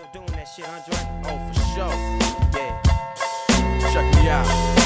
Still doing that shit, Andre? Oh, for sure. Yeah. Check me out.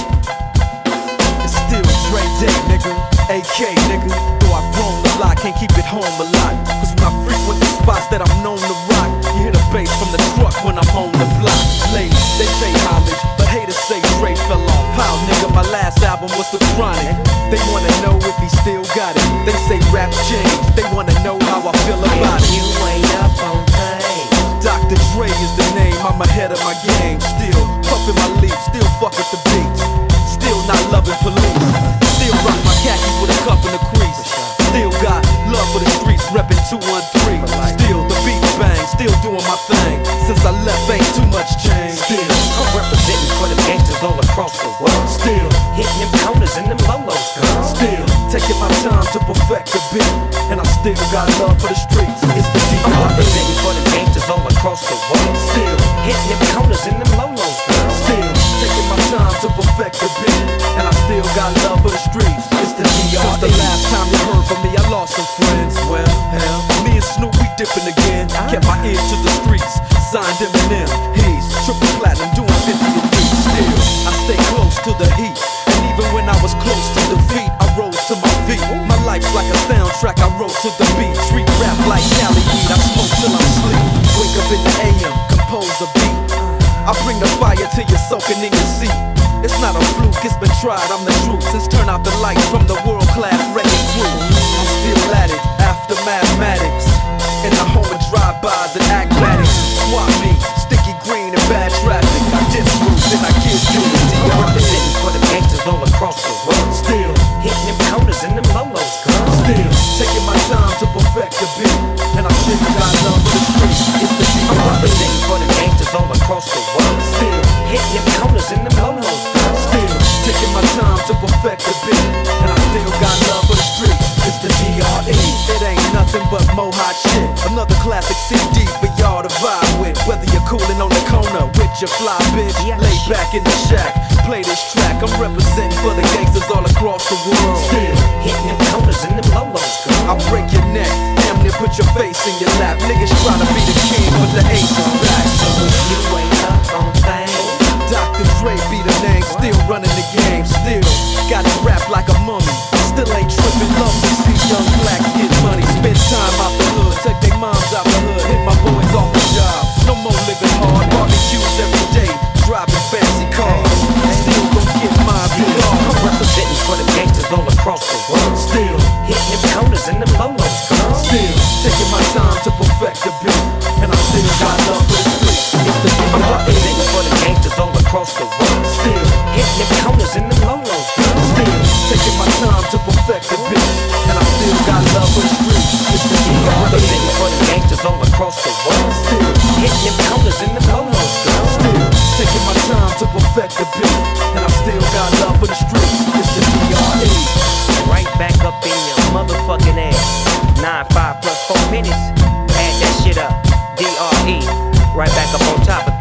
It's still Dre Day, nigga. AK, nigga. Though I've grown a lot, can't keep it home a lot. Cause when I frequent the spots that I'm known to rock, you hear the bass from the truck when I'm on the block. Ladies, they say homage, but haters say Dre fell off. How, nigga, my last album was The Chronic. They wanna know if he still got it. They say rap changed, they wanna know how I feel about it. You ain't up on things. Dr. Dre is the name, I'm ahead of my game. Still puffin' my leaf, still fuck with the beats. Still not loving police. Still rock my khakis with a cuff in the crease. Still got love for the streets, reppin' 213. Still the beat bang, still doing my thing. Since I left, ain't too much change. Still, I'm representing for the gangsters all across the world. still, Hitting them corners and them lolos, girl. still taking my time to perfect the beat. And I still got love for the streets. It's the I'm D.R.E. representing for the gangsters all across the world. Still, Hitting them corners and them lolos, girl. still taking my time to perfect the beat. And I still got love for the streets. It's the D.R.E. Since the last time you heard from me, I lost some friends. Well, hell, me and Snoop, we dipping again. Kept my ear to the streets, signed Eminem. He's triple platinum, doing 50 a week. Still, I stay close to the heat. And even when I was close to defeat, I rose to my feet. My life's like a soundtrack, I wrote to the beat. Street rap like Cali weed, I smoke till I'm asleep. Wake up in the AM, compose a beat. I bring the fire till you're soaking in your seat. It's not a fluke, it's been tried, I'm the truth. Since turn out the lights from the world-class reggae crew, I'm still at it, after mathematics. In the home of drive-bys and acmatics. Swap meets, sticky green and bad traffic. I dip roots and I give you the I'm D.R.E. representing for the gangsters all across the world. Still, Hitting them corners and them lolos, girl. still, taking my time to perfect the beat. And I still got love for the streets. It's the I'm D.R.E. representing for the gangsters all across the world. Still, Hitting them corners and them lolos, girl. still, taking my time to perfect the beat. And I still got love for the streets. It's the D.R.E. It ain't nothing but mohawk shit. Another classic CD for y'all to vibe with. Whether you're coolin' on the corner with your fly bitch, Yeah. lay back in the shack, play this track. I'm representing for the gangsters all across the world. Still, Hitting them corners and them lolos, girl. I'll break your neck, damn near put your face in your lap. Niggas try to be the king, but the ace is back. So if you ain't up on things, Dr. Dre be the name, still running the game. Still got it wrapped like a mummy. Still ain't tripping, love to see young blacks get money. Spend time out the hood, take their moms out the hood, hit my boys off the job. No more living hard, barbecues every day, driving fancy cars. Still gon' get mine, be I'm long. representing for the gangsters all across the world. Still, Hitting them corners and them lolos, girl. still taking my time to perfect the beat. And I still got love for the streets. It's the I'm D.R.E. representing for the gangsters all across the world. Still, Hitting them corners and them lolos, girl. still taking my time to perfect the beat. And I still got love for the streets. It's the I'm D.R.E. representing for the gangsters all across the world. Still, Hitting them corners and them lolos, girl. still taking my time to perfect the beat. And I still got love for the streets. It's the D.R.E. Right back up in your motherfucking ass. 9, 5 plus 4 minutes. Add that shit up. DRE. Right back up on top of